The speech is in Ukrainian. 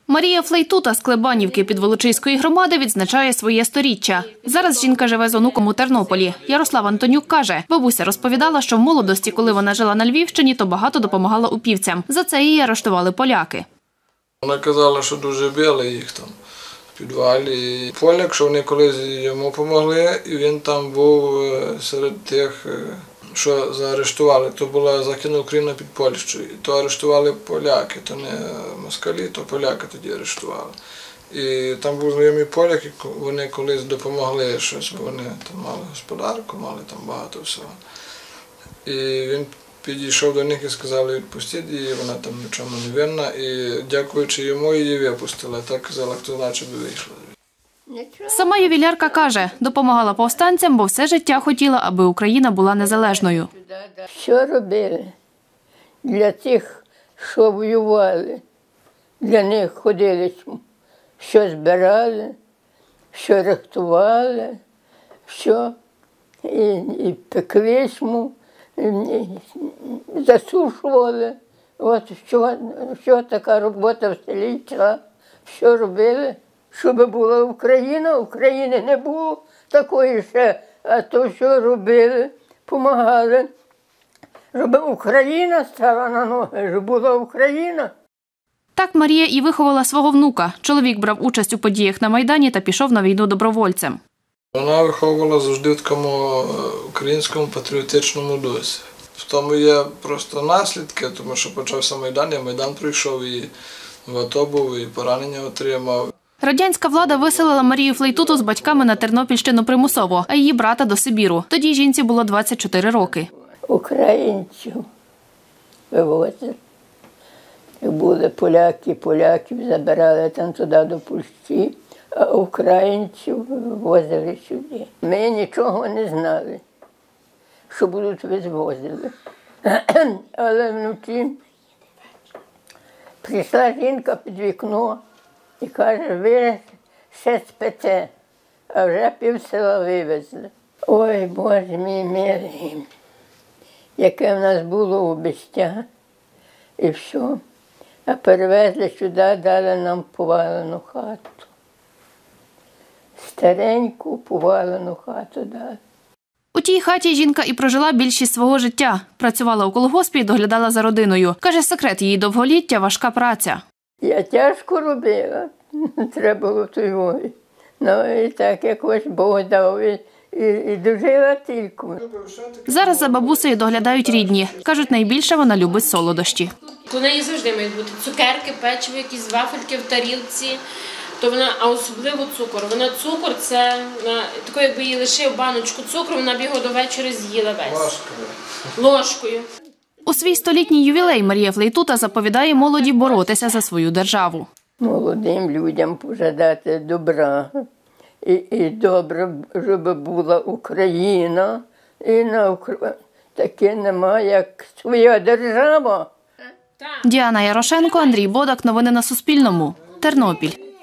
Марія Флейтута з Клебанівки Підволочиської громади відзначає своє 100-річчя. Зараз жінка живе з онуком у Тернополі. Ярослав Антонюк каже, бабуся розповідала, що в молодості, коли вона жила на Львівщині, то багато допомагала упівцям. За це її арештували поляки. Вона казала, що дуже били їх там в підвалі. Поляк, що вони колись йому допомогли, і він там був серед тих, що заарештували. То була Західна Україна під Польщею. То арештували поляки, то не москалі, то поляки тоді арештували. І там був знайомий поляк, вони колись допомогли щось, бо вони там мали господарку, мали там багато всього. І він підійшов до них і сказали, відпустіть її, вона там нічому не винна. І дякуючи йому, її випустили. Так казала, хто наче би вийшла. Сама ювілярка каже, допомагала повстанцям, бо все життя хотіла, аби Україна була незалежною. Що робили для тих, що воювали? Для них ходили, що збирали, що рихтували, що і пекли, засушували. От що така робота в селі йшла. Що робили? Щоб була Україна, України не було такої ще, а то, що робили, допомагали, щоб Україна стала на ноги, щоб була Україна. Так Марія і виховала свого внука. Чоловік брав участь у подіях на Майдані та пішов на війну добровольцем. Вона виховувала завжди в такому українському патріотичному дусі. В тому є просто наслідки, тому що почався Майдан, я Майдан пройшов, і в АТО був, і поранення отримав. Радянська влада виселила Марію Флейтуту з батьками на Тернопільщину примусово, а її брата до Сибіру. Тоді жінці було 24 роки. Українців вивозили. Були поляків забирали там туди до Польщі, а українців вивозили сюди. Ми нічого не знали, що будуть вивозили. Але вночі прийшла жінка під вікно і каже, ви ще спите, а вже пів села вивезли. Ой, Боже мій милий, яке в нас було убиття, і все. А перевезли сюди, дали нам повалену хату. Стареньку повалену хату дали. У тій хаті жінка і прожила більшість свого життя. Працювала у колгоспі і доглядала за родиною. Каже, секрет її довголіття – важка праця. Я тяжко робила, треба було того. Ну і так якось Бог дав, і дожила тільки. Зараз за бабусею доглядають рідні. Кажуть, найбільше вона любить солодощі. У неї завжди мають бути цукерки, печиво, якісь вафельки в тарілці, то вона, а особливо цукор. Вона цукор, це, тако якби їй лишив баночку цукру, вона б його до вечора з'їла весь. Ложкою. У свій 100-літній ювілей Марія Флейтута заповідає молоді боротися за свою державу. Молодим людям пожадати добра. І добре, щоб була Україна. І таке немає, як своя держава. Діана Ярошенко, Андрій Бодак. Новини на Суспільному. Тернопіль.